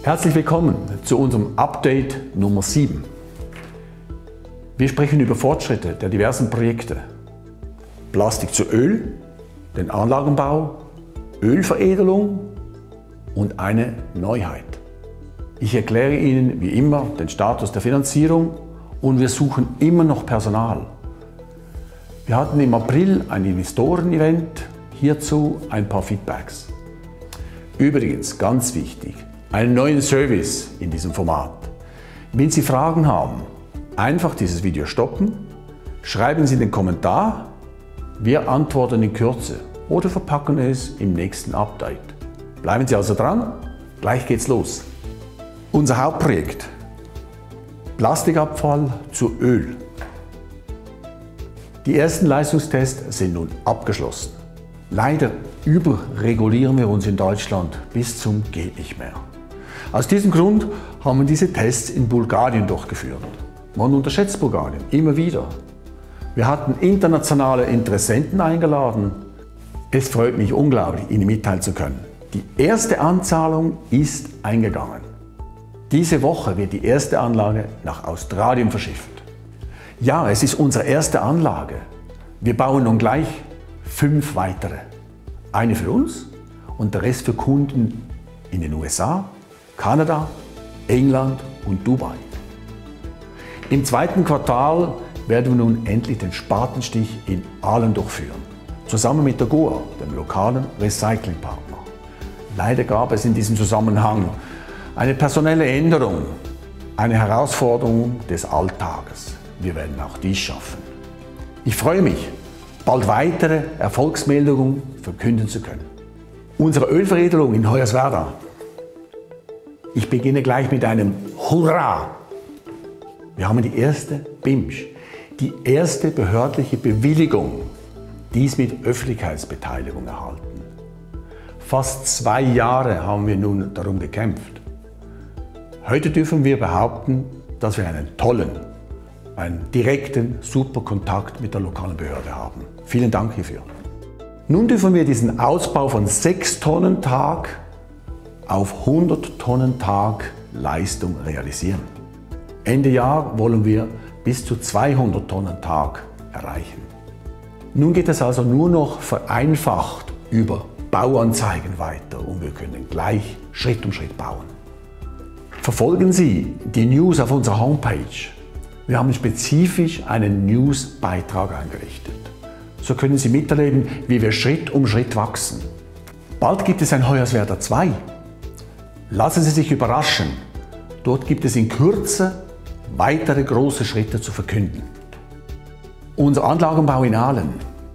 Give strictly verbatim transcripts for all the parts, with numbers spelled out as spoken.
Herzlich willkommen zu unserem Update Nummer sieben. Wir sprechen über Fortschritte der diversen Projekte. Plastik zu Öl, den Anlagenbau, Ölveredelung und eine Neuheit. Ich erkläre Ihnen wie immer den Status der Finanzierung und wir suchen immer noch Personal. Wir hatten im April ein Investoren-Event, hierzu ein paar Feedbacks. Übrigens, ganz wichtig, einen neuen Service in diesem Format. Wenn Sie Fragen haben, einfach dieses Video stoppen, schreiben Sie den Kommentar, wir antworten in Kürze oder verpacken es im nächsten Update. Bleiben Sie also dran, gleich geht's los. Unser Hauptprojekt: Plastikabfall zu Öl. Die ersten Leistungstests sind nun abgeschlossen. Leider überregulieren wir uns in Deutschland bis zum geht nicht mehr. Aus diesem Grund haben wir diese Tests in Bulgarien durchgeführt. Man unterschätzt Bulgarien immer wieder. Wir hatten internationale Interessenten eingeladen. Es freut mich unglaublich, Ihnen mitteilen zu können: Die erste Anzahlung ist eingegangen. Diese Woche wird die erste Anlage nach Australien verschifft. Ja, es ist unsere erste Anlage. Wir bauen nun gleich fünf weitere. Eine für uns und der Rest für Kunden in den U S A, Kanada, England und Dubai. Im zweiten Quartal werden wir nun endlich den Spatenstich in Aalen durchführen, zusammen mit der Goa, dem lokalen Recyclingpartner. Leider gab es in diesem Zusammenhang eine personelle Änderung, eine Herausforderung des Alltages. Wir werden auch dies schaffen. Ich freue mich, bald weitere Erfolgsmeldungen verkünden zu können. Unsere Ölveredelung in Hoyerswerda. Ich beginne gleich mit einem Hurra! Wir haben die erste B I M S, die erste behördliche Bewilligung, dies mit Öffentlichkeitsbeteiligung erhalten. Fast zwei Jahre haben wir nun darum gekämpft. Heute dürfen wir behaupten, dass wir einen tollen, einen direkten, super Kontakt mit der lokalen Behörde haben. Vielen Dank hierfür. Nun dürfen wir diesen Ausbau von sechs Tonnen Tag auf hundert Tonnen Tag Leistung realisieren. Ende Jahr wollen wir bis zu zweihundert Tonnen Tag erreichen. Nun geht es also nur noch vereinfacht über Bauanzeigen weiter und wir können gleich Schritt um Schritt bauen. Verfolgen Sie die News auf unserer Homepage. Wir haben spezifisch einen News-Beitrag eingerichtet. So können Sie miterleben, wie wir Schritt um Schritt wachsen. Bald gibt es ein Hoyerswerda zwei. Lassen Sie sich überraschen. Dort gibt es in Kürze weitere große Schritte zu verkünden. Unser Anlagenbau in Aalen.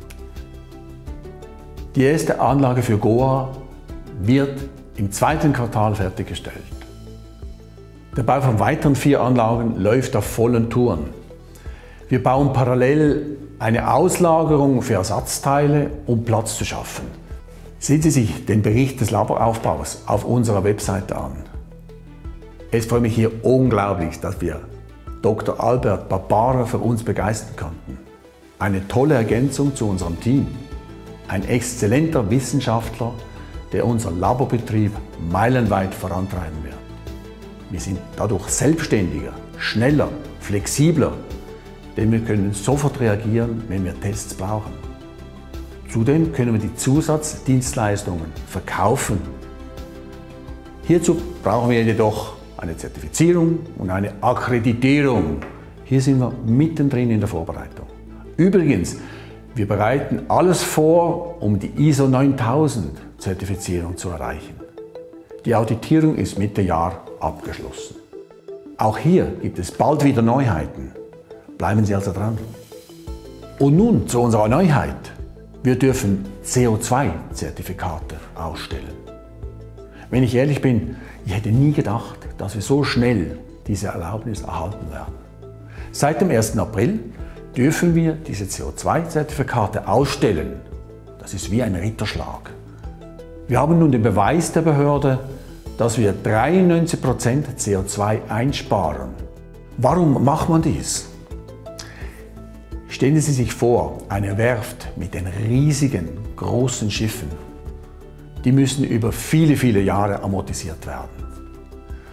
Die erste Anlage für Goa wird im zweiten Quartal fertiggestellt. Der Bau von weiteren vier Anlagen läuft auf vollen Touren. Wir bauen parallel eine Auslagerung für Ersatzteile, um Platz zu schaffen. Sehen Sie sich den Bericht des Laboraufbaus auf unserer Webseite an. Es freut mich hier unglaublich, dass wir Doktor Albert Barbara für uns begeistern konnten. Eine tolle Ergänzung zu unserem Team. Ein exzellenter Wissenschaftler, der unseren Laborbetrieb meilenweit vorantreiben wird. Wir sind dadurch selbstständiger, schneller, flexibler, denn wir können sofort reagieren, wenn wir Tests brauchen. Zudem können wir die Zusatzdienstleistungen verkaufen. Hierzu brauchen wir jedoch eine Zertifizierung und eine Akkreditierung. Hier sind wir mittendrin in der Vorbereitung. Übrigens, wir bereiten alles vor, um die I S O neuntausend Zertifizierung zu erreichen. Die Auditierung ist Mitte Jahr abgeschlossen. Auch hier gibt es bald wieder Neuheiten. Bleiben Sie also dran. Und nun zu unserer Neuheit. Wir dürfen C O zwei Zertifikate ausstellen. Wenn ich ehrlich bin, ich hätte nie gedacht, dass wir so schnell diese Erlaubnis erhalten werden. Seit dem ersten April dürfen wir diese C O zwei Zertifikate ausstellen. Das ist wie ein Ritterschlag. Wir haben nun den Beweis der Behörde, dass wir dreiundneunzig Prozent C O zwei einsparen. Warum macht man dies? Stellen Sie sich vor, eine Werft mit den riesigen, großen Schiffen. Die müssen über viele, viele Jahre amortisiert werden.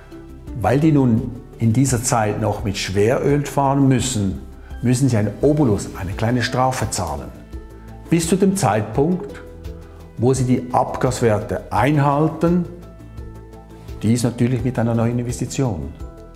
Weil die nun in dieser Zeit noch mit Schweröl fahren müssen, müssen sie einen Obolus, eine kleine Strafe zahlen. Bis zu dem Zeitpunkt, wo sie die Abgaswerte einhalten, dies natürlich mit einer neuen Investition.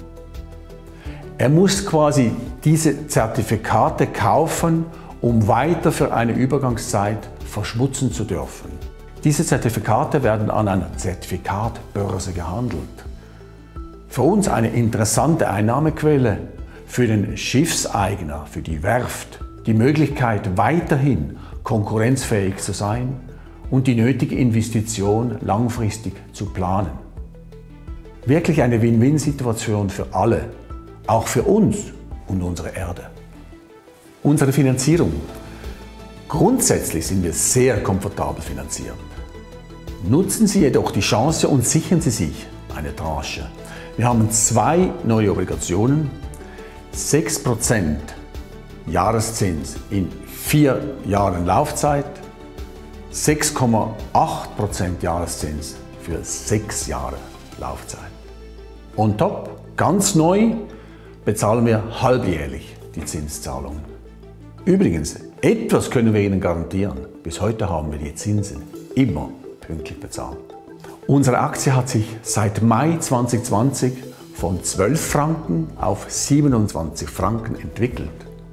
Er muss quasi diese Zertifikate kaufen, um weiter für eine Übergangszeit verschmutzen zu dürfen. Diese Zertifikate werden an einer Zertifikatbörse gehandelt. Für uns eine interessante Einnahmequelle, für den Schiffseigner, für die Werft, die Möglichkeit weiterhin konkurrenzfähig zu sein und die nötige Investition langfristig zu planen. Wirklich eine Win-Win-Situation für alle, auch für uns und unsere Erde. Unsere Finanzierung. Grundsätzlich sind wir sehr komfortabel finanziert. Nutzen Sie jedoch die Chance und sichern Sie sich eine Tranche. Wir haben zwei neue Obligationen, sechs Prozent Jahreszins in vier Jahren Laufzeit, sechs Komma acht Prozent Jahreszins für sechs Jahre Laufzeit. On top, ganz neu, bezahlen wir halbjährlich die Zinszahlungen. Übrigens, etwas können wir Ihnen garantieren. Bis heute haben wir die Zinsen immer pünktlich bezahlt. Unsere Aktie hat sich seit Mai zweitausendzwanzig von zwölf Franken auf siebenundzwanzig Franken entwickelt.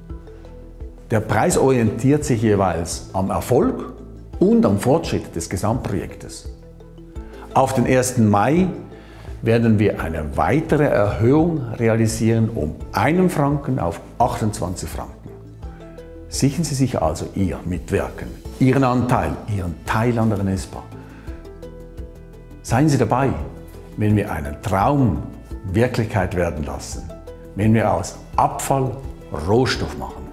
Der Preis orientiert sich jeweils am Erfolg und am Fortschritt des Gesamtprojektes. Auf den ersten Mai werden wir eine weitere Erhöhung realisieren um einen Franken auf achtundzwanzig Franken. Sichern Sie sich also Ihr Mitwirken, Ihren Anteil, Ihren Teil an der Renespa. Seien Sie dabei, wenn wir einen Traum Wirklichkeit werden lassen, wenn wir aus Abfall Rohstoff machen.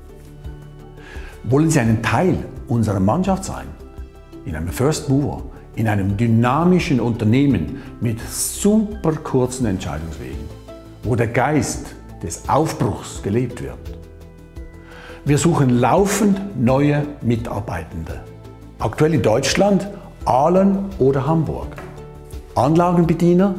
Wollen Sie einen Teil unserer Mannschaft sein? In einem First Mover, in einem dynamischen Unternehmen mit super kurzen Entscheidungswegen, wo der Geist des Aufbruchs gelebt wird. Wir suchen laufend neue Mitarbeitende. Aktuell in Deutschland, Aalen oder Hamburg. Anlagenbediener,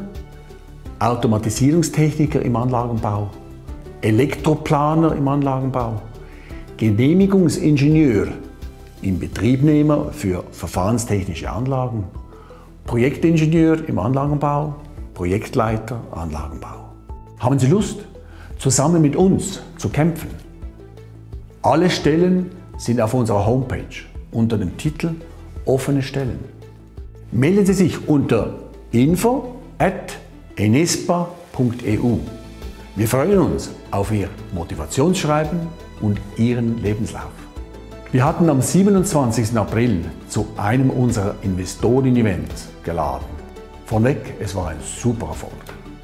Automatisierungstechniker im Anlagenbau, Elektroplaner im Anlagenbau, Genehmigungsingenieur, Inbetriebnehmer für verfahrenstechnische Anlagen, Projektingenieur im Anlagenbau, Projektleiter Anlagenbau. Haben Sie Lust, zusammen mit uns zu kämpfen? Alle Stellen sind auf unserer Homepage unter dem Titel Offene Stellen. Melden Sie sich unter info at enespa punkt e u. Wir freuen uns auf Ihr Motivationsschreiben und Ihren Lebenslauf. Wir hatten am siebenundzwanzigsten April zu einem unserer Investoren-Events geladen. Vorweg, es war ein super Erfolg.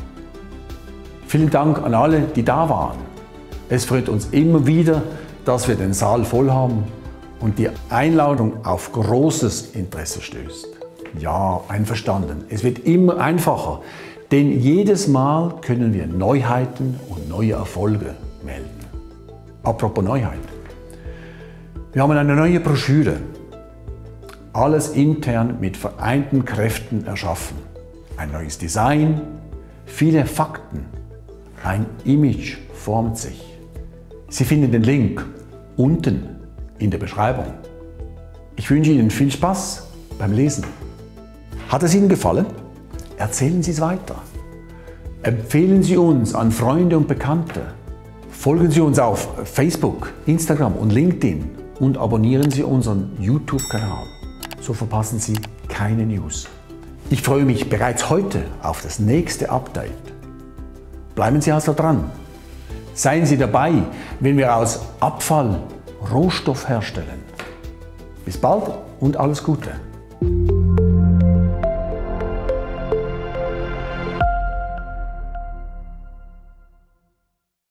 Vielen Dank an alle, die da waren. Es freut uns immer wieder, dass wir den Saal voll haben und die Einladung auf großes Interesse stößt. Ja, einverstanden. Es wird immer einfacher, denn jedes Mal können wir Neuheiten und neue Erfolge melden. Apropos Neuheit. Wir haben eine neue Broschüre. Alles intern mit vereinten Kräften erschaffen. Ein neues Design, viele Fakten. Ein Image formt sich. Sie finden den Link unten in der Beschreibung. Ich wünsche Ihnen viel Spaß beim Lesen. Hat es Ihnen gefallen? Erzählen Sie es weiter. Empfehlen Sie uns an Freunde und Bekannte. Folgen Sie uns auf Facebook, Instagram und LinkedIn und abonnieren Sie unseren YouTube-Kanal. So verpassen Sie keine News. Ich freue mich bereits heute auf das nächste Update. Bleiben Sie also dran. Seien Sie dabei, wenn wir aus Abfall Rohstoff herstellen. Bis bald und alles Gute.